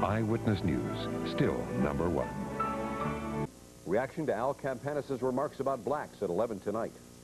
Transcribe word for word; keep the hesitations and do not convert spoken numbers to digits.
Eyewitness News, still number one. Reaction to Al Campanis' remarks about blacks at eleven tonight.